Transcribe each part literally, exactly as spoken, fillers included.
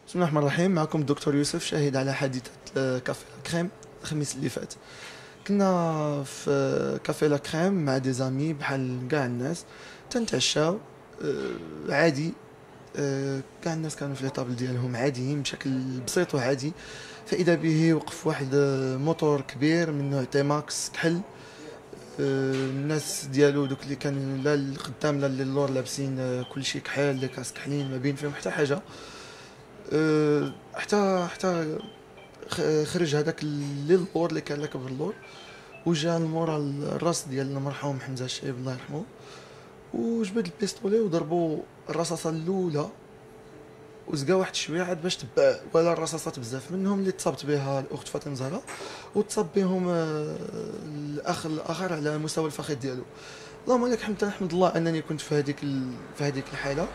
بسم الله الرحمن الرحيم. معكم الدكتور يوسف، شاهد على حادثة آه، كافي لا كريم الخميس اللي فات. كنا في آه، كافي لا كريم مع دي زامي بحال كاع الناس، تنتعشاو آه، عادي. آه، كاع الناس كانوا في ليطابل ديالهم عاديين بشكل بسيط وعادي. فإذا به وقف واحد آه، موتور كبير من نوع تي ماكس كحل. آه، الناس ديالو دوك اللي كانوا لا القدام لا اللور لابسين آه، كلشي كحال، لي كاس كحلين، ما بين فيهم حتى حاجة. أه، حتى حتى خ- خرج هذاك اللور اللي كان راكب اللور، وجا المورا الراس ديال المرحوم حمزه الشايب الله يرحمه، وجبد البيستولي وضربوا الرصاصه الاولى، وزقا واحد شويه عاد باش تبع ولا الرصاصات بزاف منهم اللي تصابت بها الاخت فاطمه زهراء، وتصاب بهم آه، الاخ الاخر على مستوى الفخذ ديالو. اللهم لك الحمد، نحمد الله انني كنت في هذيك ال... في هذيك الحاله،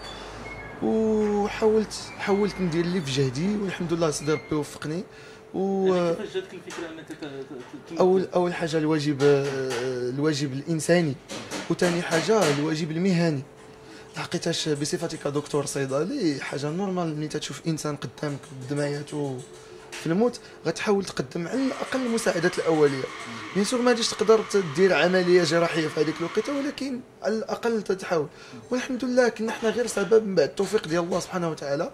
وحاولت حاولت ندير اللي في جهدي، والحمد لله صدر ربي وفقني. و يعني كيفاش جاتك الفكره انك ت- ت- اول تمثل؟ اول حاجه الواجب الواجب الانساني، وثاني حاجه الواجب المهني. لحقيتاش بصفتك دكتور صيدلي حاجه نورمال، ملي تشوف انسان قدامك بدماياته في الموت غتحاول تقدم على الاقل المساعدات الاوليه. بيان سور ما غاديش تقدر تدير عمليه جراحيه في هذيك الوقيته، ولكن على الاقل تتحاول. والحمد لله كنا حنا غير سبب من بعد التوفيق ديال الله سبحانه وتعالى.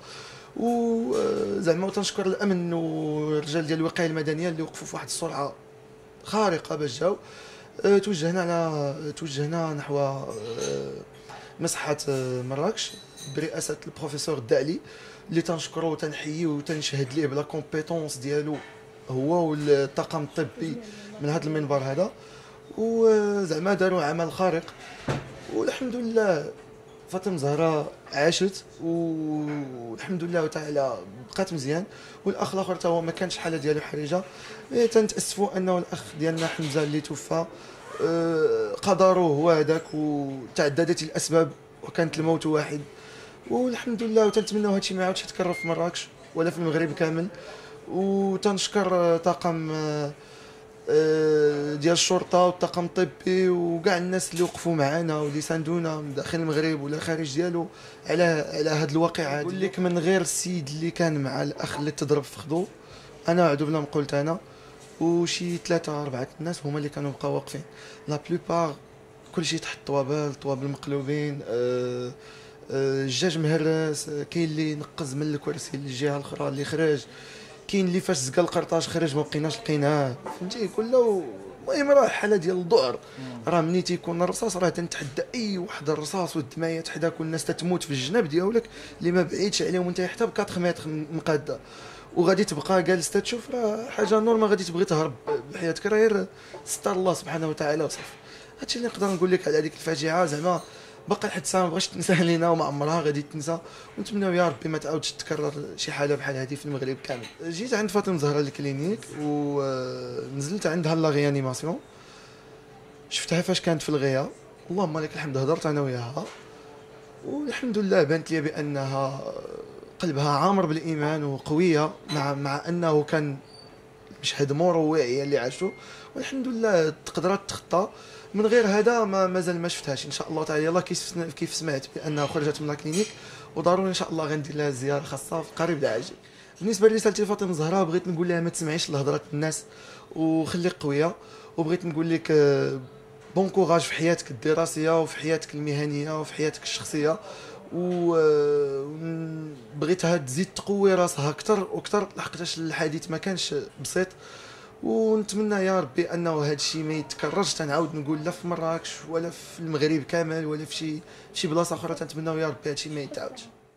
وزعما وتنشكر الامن والرجال ديال الوقايه المدنيه اللي وقفوا في واحد السرعه خارقه باش جاو. أه، توجهنا على توجهنا نحو أه، مسحه أه، مراكش برئاسه البروفيسور الدعلي، اللي تنشكره وتنحييه وتنشهد ليه بلا كومبيتونس ديالو هو والطاقم الطبي من هذا المنبر هذا. وزعما داروا عمل خارق، والحمد لله فاطمه زهراء عاشت والحمد لله تعالى بقات مزيان. والاخ الاخر تا هو ما كانش الحاله ديالو حرجه. إيه، تنتاسفوا انه الاخ ديالنا حمزه اللي توفى آه، قدره هو هذاك، وتعددت الاسباب وكانت الموت واحد. والحمد لله، وتنتمنوا هادشي ما يعاودش يتكرر في مراكش ولا في المغرب كامل. وتنشكر آه، طاقم آه، آه، ديال الشرطه والطاقم الطبي وكاع الناس اللي وقفوا معنا واللي ساندونا من داخل المغرب ولا خارج ديالو على على هاد الواقعه. نقول لك من غير السيد اللي كان مع الاخ اللي تضرب في خدو، انا عدو بلا ما قلت انا وشي ثلاثه اربعه الناس هما اللي كانوا بقاو واقفين. لا بلوبار كلشي تحت الطوابل، طوابل مقلوبين، أه أه الجاج مهرس، أه كاين اللي نقز من الكرسي للجهه الاخرى اللي خرج، كاين اللي فاش زقا القرطاج خرج ما بقيناش لقيناه، فهمتي كله. المهم راه حاله ديال الذعر. راه ملي تيكون الرصاص راه تنتحدى اي واحد الرصاص والدمايه حداك والناس تتموت في الجناب ديالك اللي ما بعيدش عليهم وانت حتى ب أربعة متر مقاده، وغادي تبقى جالس تشوف، راه حاجه نورمال غادي تبغي تهرب بحياتك، راه غير ستار الله سبحانه وتعالى وصافي. هادشي اللي نقدر نقول لك على هذيك الفاجعه. زعما باقي لحد الساعه ما بغاش تنسى لينا وما عمرها غادي تنسى، ونتمنوا يا ربي ما تعاودش تكرر شي حاله بحال هذه في المغرب كامل. جيت عند فاطمه زهراء الكلينيك ونزلت عندها لا ريانيماسيون، شفتها فاش كانت في الغيا. اللهم لك الحمد، هضرت انا وياها والحمد لله بانت لي بانها قلبها عامر بالايمان وقويه، مع مع انه كان مشهد مروع اللي عاشته. والحمد لله تقدرت تخطى. من غير هذا ما مازال ما شفتهاش ان شاء الله تعالى. يلا كيف كيف سمعت بانها خرجت من الكلينيك، وضروري ان شاء الله غندير لها زياره خاصه في قريب العاجل. بالنسبه لرسالتي لفاطمه الزهراء، بغيت نقول لها ما تسمعيش لهضره الناس وخليك قويه. وبغيت نقول لك آه، بون كوراج في حياتك الدراسيه وفي حياتك المهنيه وفي حياتك الشخصيه. وبغيتها تزيد تقوي راسها اكثر واكثر، لحقاش الحديث ما كانش بسيط. ونتمنى يا ربي انه هذا الشيء ما يتكررش. تنعاود نقول لا في مراكش ولا في المغرب كامل ولا في شي في شي بلاصه اخرى، تنتمنى يا ربي هذا الشيء ما يتعاودش.